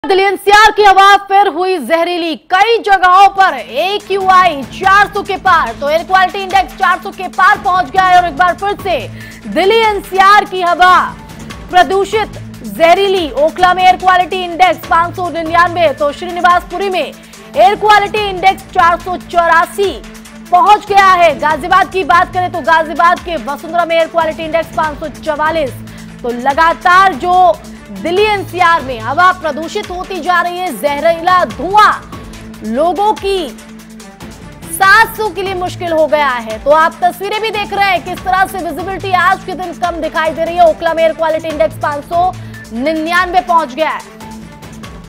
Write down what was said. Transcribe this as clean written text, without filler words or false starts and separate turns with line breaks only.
Delhi NCR की हवा फिर हुई जहरीली। कई जगहों पर AQI 400 के पार, तो एयर क्वालिटी इंडेक्स 400 के पार पहुंच गया है। और एक बार फिर से दिल्ली एनसीआर की हवा प्रदूषित जहरीली। ओखला में एयर क्वालिटी इंडेक्स 599, तो श्रीनिवासपुरी में एयर क्वालिटी इंडेक्स 484 पहुंच गया है। गाजियाबाद की बात करें तो गाजियाबाद के वसुंधरा में एयर क्वालिटी इंडेक्स 544। तो लगातार जो दिल्ली एनसीआर में हवा प्रदूषित होती जा रही है, जहरीला धुआं लोगों की सांसों के लिए मुश्किल हो गया है। तो आप तस्वीरें भी देख रहे हैं किस तरह से विजिबिलिटी आज के दिन कम दिखाई दे रही है। ओखला में एयर क्वालिटी इंडेक्स 599 पहुंच गया है।